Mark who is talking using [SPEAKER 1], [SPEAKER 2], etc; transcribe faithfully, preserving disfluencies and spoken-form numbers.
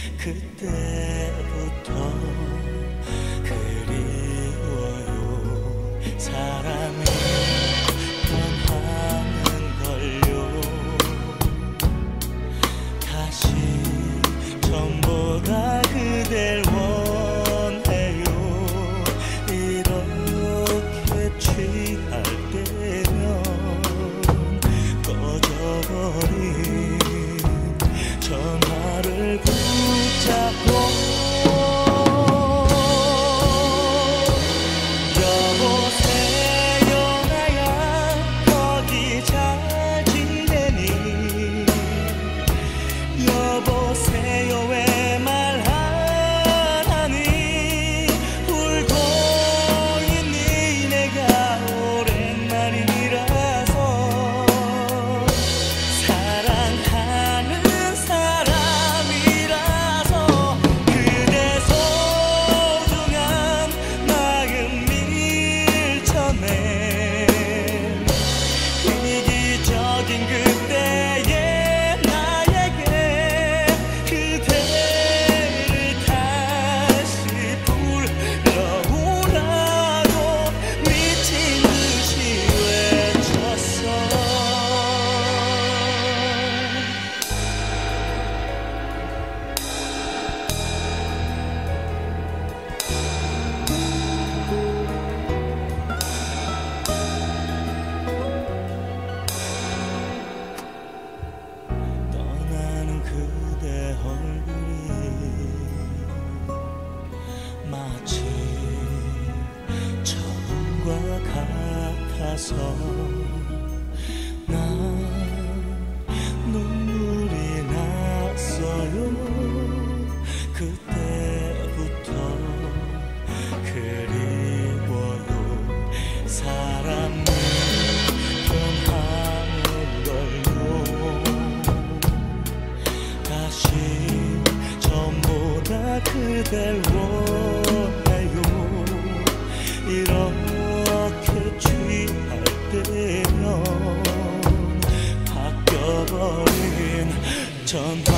[SPEAKER 1] 그때부터 그리워요. 사랑은 변하는걸요. 다시 전보다 그댈 원해요. 이렇게 취할 때면 꺼져버린 전화를 붙잡고 여보세요 나야 거기 잘 지내니. 여보세요 왜 말 안 하니. 울고 있니. 내가 오랜만이라서 사랑하는 사람이라서 그대 소중한 마음 밀쳐내. 이기적인 그때의 나에게 그대를 다시 불러오라고 미친 듯이 외쳤어. 떠나는 그대 얼굴이 마치 처음과 같아서 난 눈물이 났어요. 그때부터 그리워요. 사람은 변하는걸요. 다시 전보다 그댈 원해요. 이렇게 취할 때면 바뀌어버린 전